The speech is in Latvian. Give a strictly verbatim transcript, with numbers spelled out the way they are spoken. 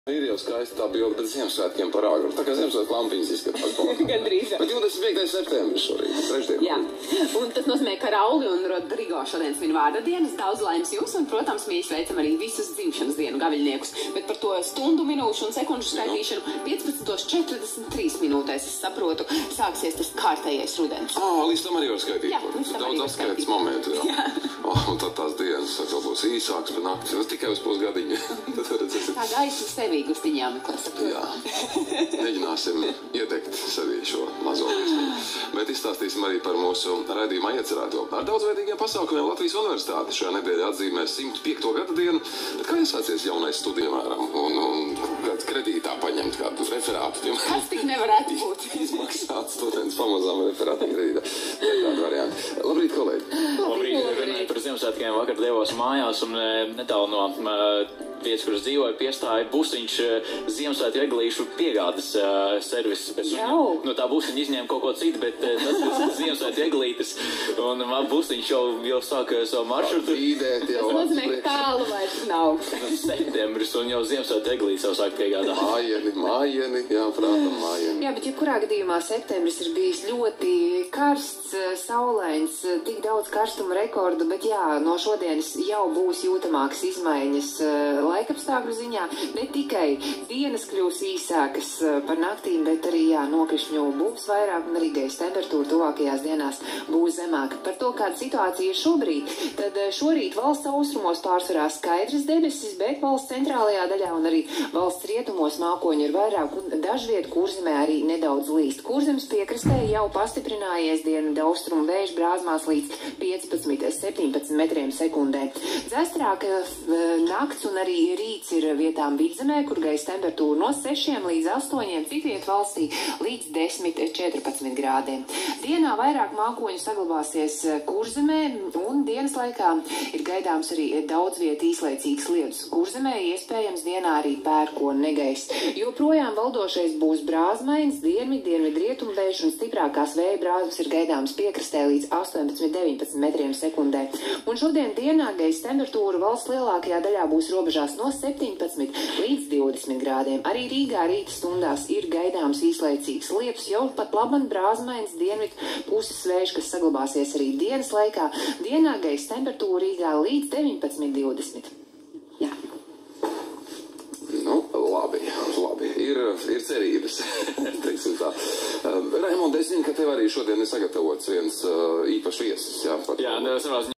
Ir jau skaisti tā bilde, bet Ziemassvētkiem par āgru. Tā kā Ziemassvētku lampiņas izskatās. Gandrīz. Bet divdesmit piektais septembris šorīt, trešdien. Jā, un tas nozīmē, ka Rauli un Rodrigo šodien svin vārda dienas, daudz laimes jums, un, protams, mīļi sveicam arī visus dzimšanas dienu gaviļniekus. Bet par to stundu, minūšu un sekundžu skaitīšanu piecpadsmit četrdesmit trīs minūtēs, es saprotu, sāksies tas kārtējais rudens. Ā, līdz tam arī var skaitīt. Jā, līdz tam arī daudz var atskaites skaitīt. momentu, jā. Jā. Oh, un tad tās dienas atkal būs īsāks pa nakti, tas tikai uz pusgadiņu. Tā gaisa sevī gustiņām. Jā, mēģināsim iedegt sevī šo mazo viesmu. Bet izstāstīsim arī par mūsu raidījumā iecerēto. Ar daudzveidīgiem pasākumiem Latvijas Universitāte šajā nedēļā atzīmē simt piekto gada dienu. Bet kā iesācies jaunais studiju, mēram, un, un kāds kredītā paņemt kādu referātu? Tiem, Kas tik nevarētu būt? izmaksāt students pamazām referātu kredītā. Tā ir tāda varianta. Labrīt, kolēģi! Labrīt, runāju par Ziemassvētkiem, vakar devos mājās un netālu no uh, vietas, kuras dzīvoju, piestāja busiņš uh, Ziemassvētku eglīšu piegādes uh, servis. Jau! No tā busiņa izņēma kaut ko citu, bet uh, tas ir Ziemassvētku eglītes. Un man busiņš jau, jau sāka savu maršrutu. Īdēt jau. Tas nozīmē, ka tālu vairs nav. Septembris un jau Ziemassvētku eglītes jau sāk piegādāt. Mājieni, mājieni, jā, prātam, mājieni. Jā, bet jebkurā gadījumā septembris ir bijis ļoti karsts, saulains, tik daudz karstuma rekordu, bet jā, no šodienas jau būs jūtamākas izmaiņas laikapstākļu ziņā. Ne tikai dienas kļūs īsākas par naktīm, bet arī, jā, nokrišņu būs vairāk un arī gaisa temperatūra tuvākajās dienās būs zemāka. Par to, kāda situācija ir šobrīd, tad šorīt valsts austrumos pārsvarā skaidrs debesis, bet valsts centrālajā daļā un arī valsts rietumos mākoņi ir vairāk un dažviet Kurzemē arī nedaudz līst. Kurzemes piekrastē jau pastiprinājies dienvidu austrumu vējš brāzmās līdz piecpadsmit septiņpadsmit metriem sekundē. Dzestrāk nakts un arī rīts ir vietām vidzemē, kur gaisa temperatūra no sešiem līdz astoņiem, citviet valstī līdz desmit četrpadsmit grādiem. Dienā vairāk mākoņu saglabāsies Kurzemē un dienas laikā ir gaidāms arī daudz viet īslaicīgs lietus. Kurzemē iespējams dienā arī pērkona negaiss. Joprojām valdošais būs brāzmains, dienvid, dienvid rietumvējš un stiprākās vēja brāzmas ir gaidāms piekrastē līdz astoņpadsmit deviņpadsmit metriem sekundē. Un šodien dienā gaisa temperatūra valsts lielākajā daļā būs robežās no septiņpadsmit līdz divdesmit grādiem. Arī Rīgā rīta stundās ir gaidāms īslaicīgs lietus, jau pat laban brāzmains dienvid puses vējš, kas saglabāsies arī dienas laikā. Dienā gaisa temperatūra Rīgā līdz deviņpadsmit divdesmit. Jā. Nu, labi, labi. Ir, ir cerības, teiksim tā. Uh, Raimond, es zinu, ka tev arī šodien ir sagatavots viens uh, īpašs viesis, jā? Jā, savā ziņā.